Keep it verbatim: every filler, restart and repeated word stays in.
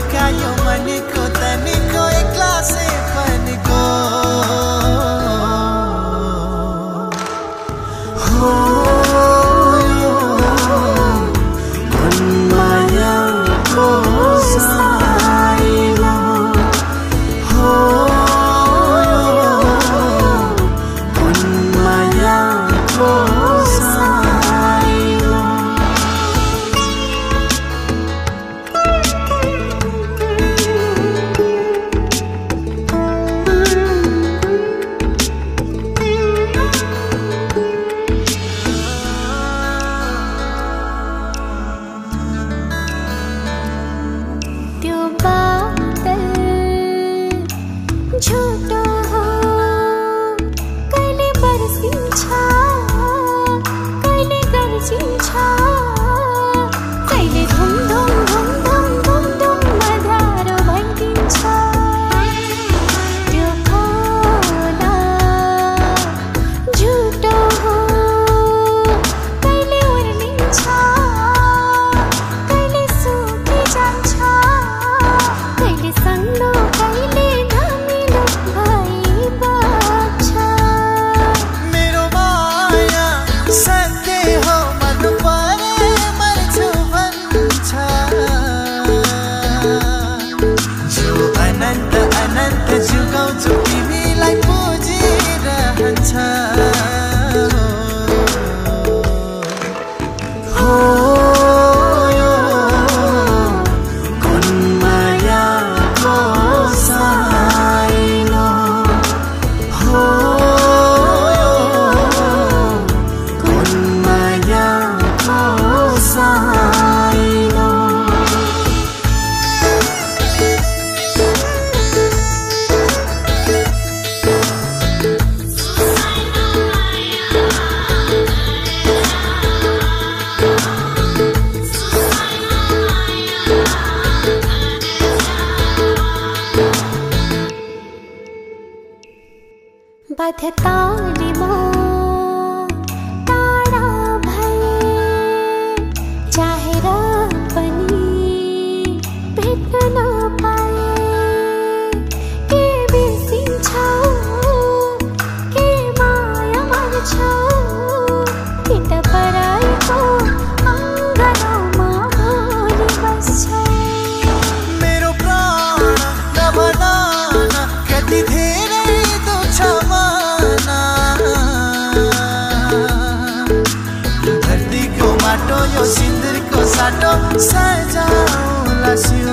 झुकायो मनको तनिको एक्लासे पनको हो यो मायाको साइलो हो यो मायाको झुटो हो कहिले बर्सिन्छ कहिले गर्जिन्छ कहिले धुम धुम धुम धुम धुम धुम मधारो भइदिन्छ त्यो खोला झुटो हो कहिले उर्लिन्छ कहिले सुकि जान्छ कहिले सङ्लो कहिले जुगाउँछु तिमीलाई पुजिरहन्छ हो यो कुन मायाको साइलो हो यो कुन मायाको साइलो बाध्यताले म टाढा भए चाहेर पनि भेट्न नपाए के बिर्सिन्छौ के माया गर्छौ कि त पराइको अङ्गनामा भोलि बस्छौ मेरो प्राण नभन कति धेरै दुख्छ धरतीको माटो यो सिन्दुरको साटो सजाउला